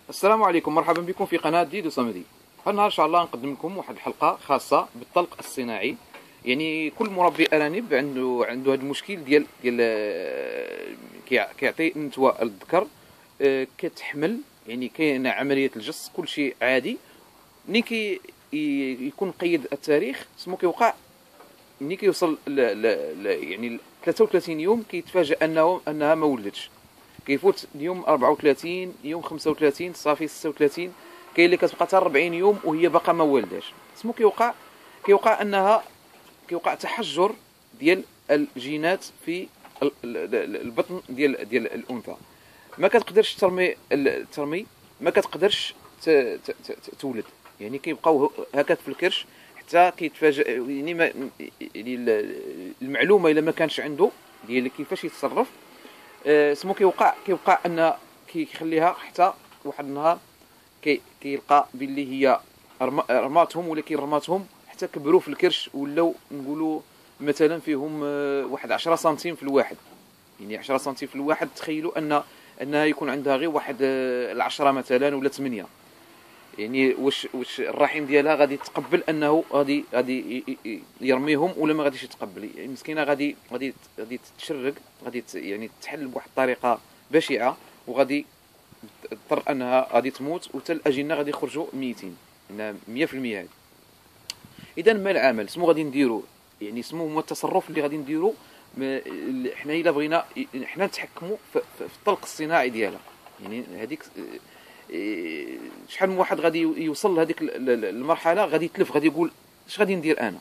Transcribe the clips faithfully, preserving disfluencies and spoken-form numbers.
السلام عليكم، مرحبا بكم في قناة ديدو صمدي. هالنهار إن شاء الله نقدم لكم واحد الحلقة خاصة بالطلق الصناعي. يعني كل مربي أرانب عنده عنده هذا المشكل ديال ديال آه، كيع- كيعطي نتوى الذكر، آه، كتحمل. يعني كاينة عملية الجص، كل شيء عادي. ملي كي ي- يكون قيد التاريخ سمو كيوقع ملي كيوصل ل ل ل يعني ل ثلاثة وثلاثين يوم كيتفاجأ انه انها ما ولدتش. كيفوت اليوم أربعة وثلاثين يوم، خمسة وثلاثين صافي، ستة وثلاثين. كاين اللي كتبقى حتى أربعين يوم وهي باقا ما والداش. سمو كيوقع كيوقع انها كيوقع تحجر ديال الجينات في ال- ال- ال- البطن ديال ديال الانثى. ما كتقدرش ترمي الترمي، ما كتقدرش ت- ت- ت- تولد. يعني كيبقاو هكاك في الكرش حتى كيتفاجئ. يعني ما يعني ال- المعلومه الا ما كانش عنده ديال كيفاش يتصرف، آه، سمو كيوقع كيوقع ان كيخليها حتى واحد النهار كي كيلقى باللي هي رم- رماتهم، ولكن رماتهم حتى كبروا في الكرش، ولاو نقولوا مثلا فيهم آه، واحد عشرة سنتيم في الواحد. يعني عشرة سنتيم في الواحد، تخيلوا ان انها يكون عندها غير واحد آه، العشرة مثلا ولا ثمانية. يعني واش واش الرحم ديالها غادي يتقبل انه غادي غادي ي- ي- يرميهم ولا ما غاديش يتقبل؟ يعني مسكينه غادي غادي غادي تتشرق، غادي ت- يعني تحل بواحد الطريقه بشعه، وغادي تضطر انها غادي تموت، وحتى الاجنه غادي يخرجوا ميتين. انها مية في المية هذه. اذا ما العمل سمو غادي نديرو؟ يعني سمو هو التصرف اللي غادي نديرو. ما- ال- حنا الا بغينا ي- حنا نتحكموا في في- في الطلق الصناعي ديالها. يعني هذيك إيه، شحال من واحد غادي يوصل لهذيك ال- ال- المرحله غادي يتلف، غادي يقول اش غادي ندير انا.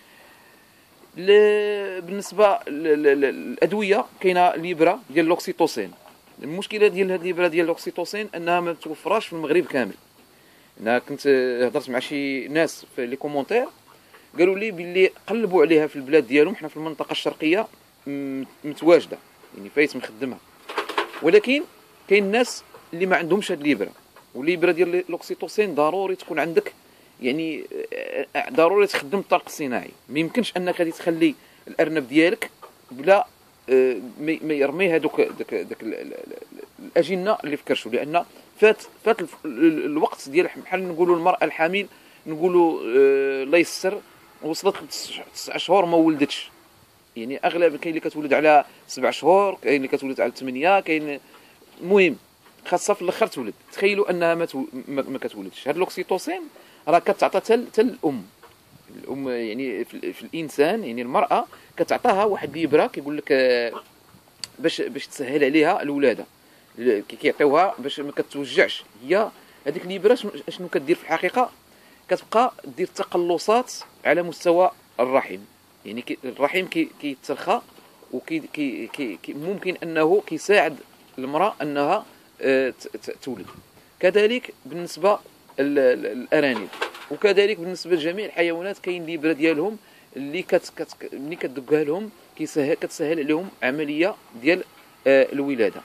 ل- بالنسبه للادويه كاينه ليبره ديال لوكسيتوسين. المشكله ديال هذه الليبره ديال لوكسيتوسين انها ما توفراش في المغرب كامل. انا كنت هضرت مع شي ناس في لي كومونتير، قالوا لي باللي قلبوا عليها في البلاد ديالهم. حنا في المنطقه الشرقيه م- متواجده، يعني فايت مخدمها. ولكن كاين الناس اللي ما عندهمش هاد الليبره. والليبره ديال لوكسيتوسين ضروري تكون عندك. يعني آه، ضروري تخدم الطلق الصناعي. ما يمكنش انك غادي تخلي الارنب ديالك بلا آه، ما ما يرمي هذوك داك داك ال- ال- ال- الاجنه اللي في كرشو، لان فات فات الف- ال- الوقت ديال بحال نقولوا المراه الحامل، نقولوا آه، الله يسر، وصلت تسع شهور ما ولدتش. يعني اغلب كاين اللي كتولد على سبع شهور، كاين اللي كتولد على ثمانية، كاين. المهم خاصها في الاخر تولد. تخيلوا انها ما تو... ما, ما كتولدش. هاد الاكسيتوسين راه كتعطى حتى حتى الام. الام يعني في, في الانسان، يعني المراه كتعطاها واحد ليبره، كيقول لك آه، باش باش تسهل عليها الولاده. ل- كي كيعطيوها باش ما كتوجعش هي. هذيك الليبره شنو شنو كدير في الحقيقه؟ كتبقى دير تقلصات على مستوى الرحم. يعني كي الرحم كي كيترخى، وكي كي كي كي ممكن انه كيساعد المراه انها آه، ت- ت- تولد. كذلك بالنسبه للارانب، وكذلك بالنسبه لجميع الحيوانات كاين ليبره ديالهم اللي كت كت ملي كدقها لهم كيسهل كتسهل عليهم عمليه ديال آه، الولاده.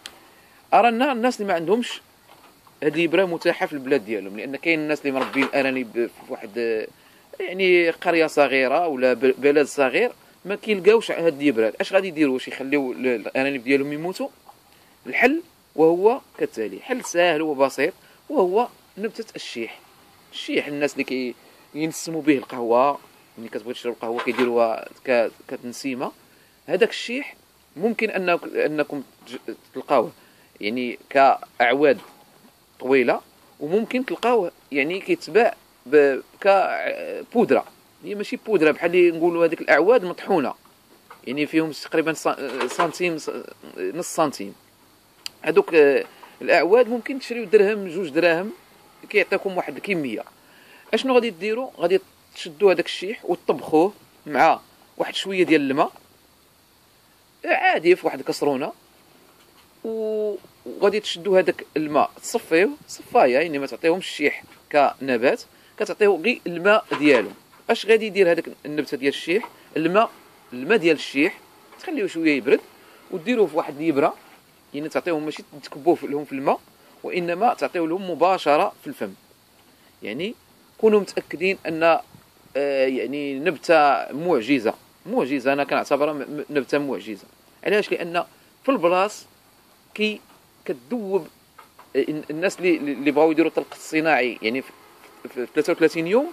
ارانا الناس اللي ما عندهمش هاد ليبره متاحه في البلاد ديالهم، لان كاين الناس اللي مربين ارانب في واحد آه، يعني قريه صغيره ولا ب- بلد صغير، ما كيلقاوش هاد الليبرات. اش غادي يديروا؟ واش يخليو ال- الارانب ديالهم يموتوا؟ الحل وهو كالتالي، حل سهل وبسيط، وهو نبتة الشيح. الشيح الناس اللي كي ينسموا به القهوه، ملي كتبغي تشرب القهوه كيديروها ك- كتنسيمه. هذاك الشيح ممكن انك انكم تج- تلقاوه يعني كاعواد طويله، وممكن تلقاوه يعني كيتباع ب- كبودره. هي ماشي بودره، بحال اللي نقولوا هذيك الاعواد مطحونه، يعني فيهم تقريبا سا- سنتيم، نص سنتيم. هذوك آه، الاعواد ممكن تشريو درهم، جوج دراهم، كيعطيكم واحد الكميه. اشنو غادي ديروا؟ غادي تشدوا هذاك الشيح وتطبخوه مع واحد شويه ديال الماء عادي في واحد الكسرونه، و- وغادي تشدوا هذاك الماء تصفيوه صفايه. يعني ما تعطيهمش الشيح كنبات، كتعطيو غير الماء ديالو. اش غادي يدير هذاك النبته ديال الشيح؟ الماء الماء ديال الشيح تخليوه شويه يبرد، وديروه في واحد اليبره. يعني تعطيهم ماشي تكبوه لهم في الماء، وانما تعطيو لهم مباشره في الفم. يعني كونوا متاكدين ان آه، يعني نبته معجزه. معجزه انا كنعتبرها م- م- نبته معجزه. علاش؟ لان في البلاص كي كتذوب الناس اللي اللي بغاو يديروا الطلق الصناعي يعني في ثلاثة وثلاثين يوم،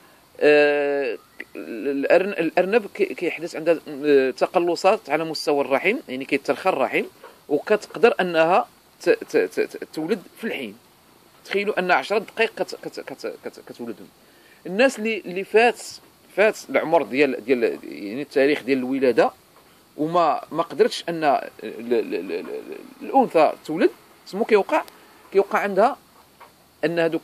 آه الارنب كيحدث عندها تقلصات على مستوى الرحم، يعني كيترخى الرحم وكتقدر انها تولد في الحين. تخيلوا ان عشرة دقائق كتولدهم. الناس اللي اللي فات فات العمر ديال ديال يعني التاريخ ديال الولاده وما ما قدرتش ان الانثى تولد، سمو كيوقع كيوقع عندها ان هذوك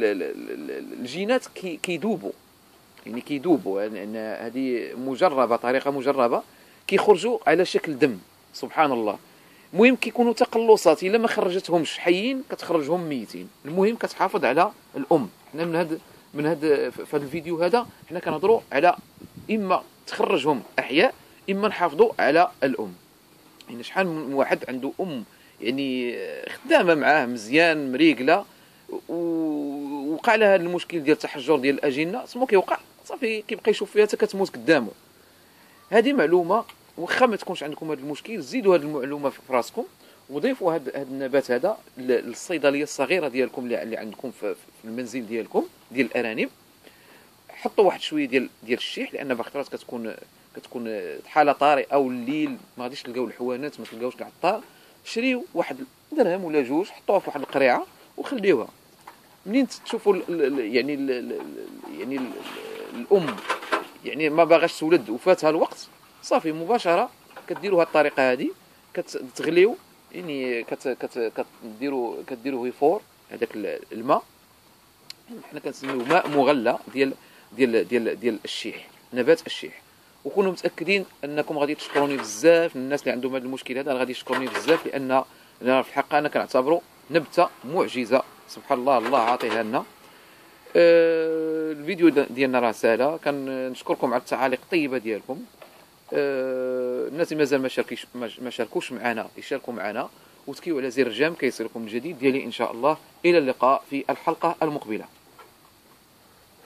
الجينات كيذوبوا، يعني كيذوبوا، يعني هذه مجربه، طريقه مجربه، كيخرجوا على شكل دم. سبحان الله. المهم كيكونوا تقلصات، الا ما خرجتهمش حيين كتخرجهم ميتين. المهم كتحافظ على الام. حنا من هذا من هذا في هذا الفيديو هذا حنا كنهضروا على اما تخرجهم احياء اما نحافظوا على الام. يعني شحال من واحد عنده ام يعني خدامه معاه مزيان مريقله ووقع لها هذا المشكل ديال التحجر ديال الاجنه، سمو كيوقع صافي كيبقى يشوف فيها حتى كتموت قدامه. هذه معلومه، واخا ما تكونش عندكم هذا المشكل زيدوا هذه المعلومه في راسكم وضيفوا هذا هذا النبات هذا للصيدليه الصغيره ديالكم اللي عندكم في المنزل ديالكم ديال الارانب. حطوا واحد شويه ديال ديال الشيح، لان باخطرات كتكون كتكون حاله طارئه او الليل ما غاديش تلقاو الحوانات، ما تلقاوش العطار. شريو واحد درهم ولا جوج، حطوها في واحد القريعه وخليوها. منين تشوفوا يعني ال يعني ال الام يعني ما باغاش تولد وفاتها الوقت، صافي مباشره كديروا هذه الطريقه هذه، كتغليو يعني كت كت كديروا كديروا هيفور هذاك الماء، حنا كنسميوه ماء مغلى ديال ديال ديال ديال الشيح، نبات الشيح. وكونوا متاكدين انكم غادي تشكروني بزاف. الناس اللي عندهم هذا المشكل هذا غادي يشكروني بزاف، لان في الحق انا كنعتبره نبته معجزه. سبحان الله، الله عاطيها لنا. أه الفيديو ديالنا راه سالا. كنشكركم على التعاليق الطيبه ديالكم. أه الناس اللي مازال ما شاركيش ما شاركوش معنا يشاركوا معنا وتكيو على زر الجيم كيصلكم الجديد ديالي ان شاء الله. الى اللقاء في الحلقه المقبله.